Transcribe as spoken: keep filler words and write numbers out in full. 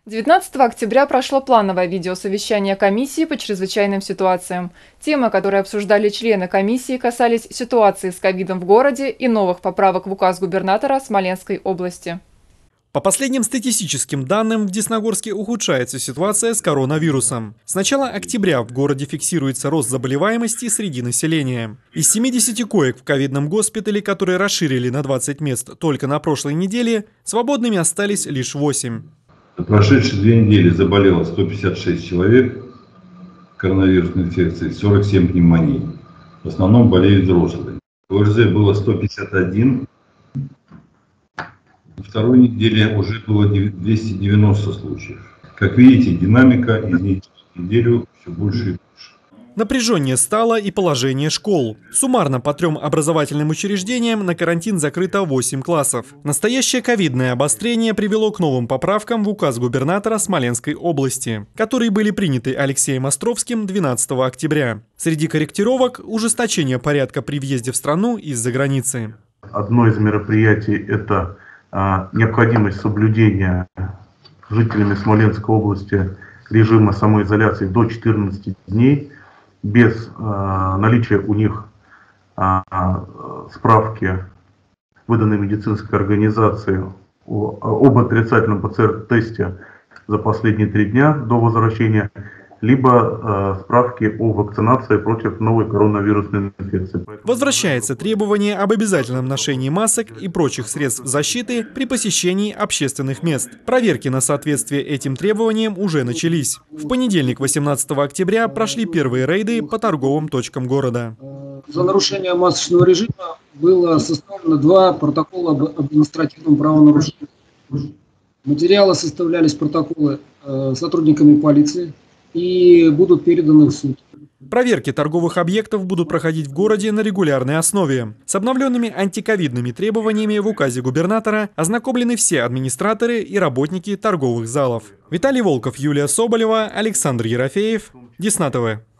девятнадцатого октября прошло плановое видеосовещание комиссии по чрезвычайным ситуациям. Темы, которые обсуждали члены комиссии, касались ситуации с ковидом в городе и новых поправок в указ губернатора Смоленской области. По последним статистическим данным, в Десногорске ухудшается ситуация с коронавирусом. С начала октября в городе фиксируется рост заболеваемости среди населения. Из семидесяти коек в ковидном госпитале, которые расширили на двадцать мест только на прошлой неделе, свободными остались лишь восемь. За прошедшие две недели заболело сто пятьдесят шесть человек коронавирусной инфекцией, сорок семь пневмоний. В основном болеют взрослые. В ОРЗ было сто пятьдесят один. На второй неделе уже было двести девяносто случаев. Как видите, динамика из недели в неделю все больше и больше. Напряженнее стало и положение школ. Суммарно по трем образовательным учреждениям на карантин закрыто восемь классов. Настоящее ковидное обострение привело к новым поправкам в указ губернатора Смоленской области, которые были приняты Алексеем Островским двенадцатого октября. Среди корректировок – ужесточение порядка при въезде в страну из-за границы. Одно из мероприятий – это а, необходимость соблюдения жителями Смоленской области режима самоизоляции до четырнадцати дней. Без э, наличия у них э, справки, выданной медицинской организации о, об отрицательном ПЦР-тесте за последние три дня до возвращения, либо э, справки о вакцинации против новой коронавирусной инфекции. Возвращается требование об обязательном ношении масок и прочих средств защиты при посещении общественных мест. Проверки на соответствие этим требованиям уже начались. В понедельник, восемнадцатого октября, прошли первые рейды по торговым точкам города. За нарушение масочного режима было составлено два протокола об административном правонарушении. Материалы составлялись, протоколы, э, сотрудниками полиции и будут переданы в суд. Проверки торговых объектов будут проходить в городе на регулярной основе. С обновленными антиковидными требованиями в указе губернатора ознакомлены все администраторы и работники торговых залов. Виталий Волков, Юлия Соболева, Александр Ерофеев, Десна ТВ.